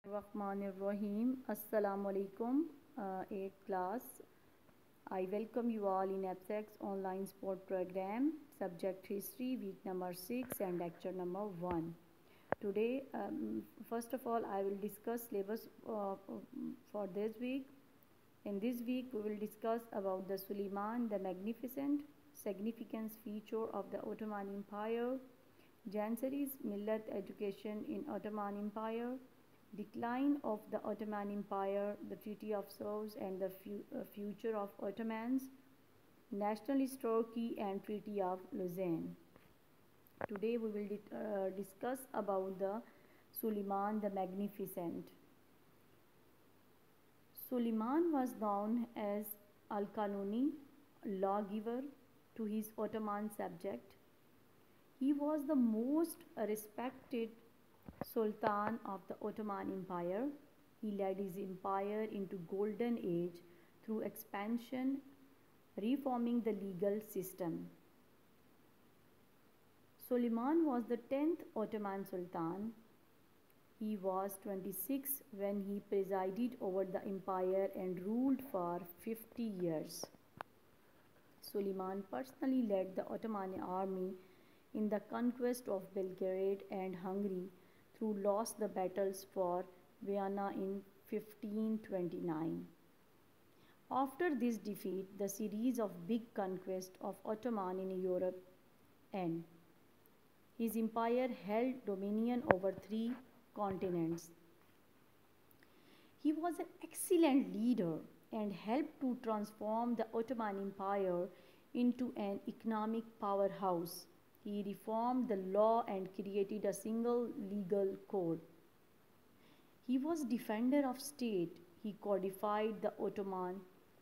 Rahim. Assalamu alaikum. 8th class. I welcome you all in APSEC's online sport program, subject history, week number 6 and lecture number 1. Today, first of all, I will discuss syllabus for this week. In this week, we will discuss about the Suleiman the Magnificent, significance feature of the Ottoman Empire, Janissaries Millet education in Ottoman Empire, decline of the Ottoman Empire, the Treaty of Sèvres and the future of Ottomans, Nationalist Turkey and Treaty of Lausanne. Today we will discuss about the Suleiman the Magnificent. Suleiman was known as Al-Kanuni, lawgiver to his Ottoman subject. He was the most respected Sultan of the Ottoman Empire. He led his empire into golden age through expansion, reforming the legal system. Suleiman was the 10th Ottoman Sultan. He was 26 when he presided over the empire and ruled for 50 years. Suleiman personally led the Ottoman army in the conquest of Belgrade and Hungary through lost the battles for Vienna in 1529. After this defeat, the series of big conquests of Ottoman in Europe ended. His empire held dominion over 3 continents. He was an excellent leader and helped to transform the Ottoman Empire into an economic powerhouse. He reformed the law and created a single legal code. He was defender of state. He codified the Ottoman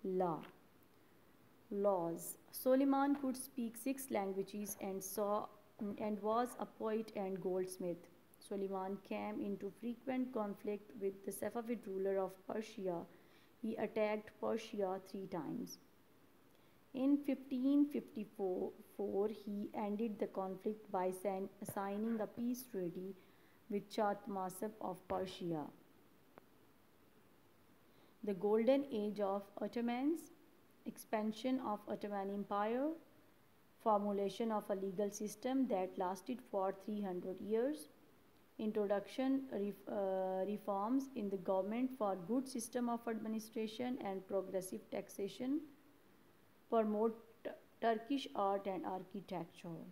laws. Suleiman could speak 6 languages and was a poet and goldsmith. Suleiman came into frequent conflict with the Safavid ruler of Persia. He attacked Persia 3 times. In 1554, he ended the conflict by signing a peace treaty with Tahmasp of Persia. The Golden Age of Ottomans, expansion of Ottoman Empire, formulation of a legal system that lasted for 300 years, introduction reforms in the government for good system of administration and progressive taxation, promote Turkish art and architecture.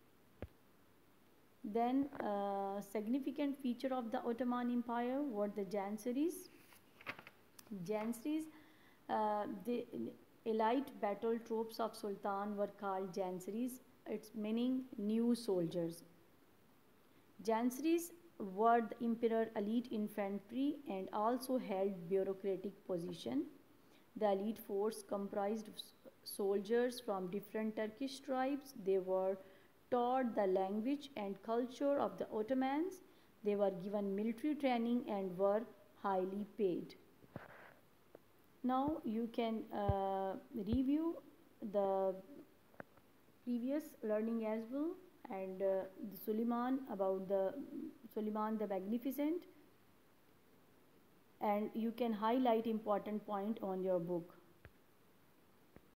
Then significant feature of the Ottoman Empire were the Janissaries. Janissaries, the elite battle troops of Sultan were called Janissaries, its meaning new soldiers. Janissaries were the emperor elite infantry and also held bureaucratic position. The elite force comprised soldiers from different Turkish tribes. They were taught the language and culture of the Ottomans. They were given military training and were highly paid. Now you can review the previous learning as well and Suleiman about the Suleiman the Magnificent, and you can highlight important point on your book.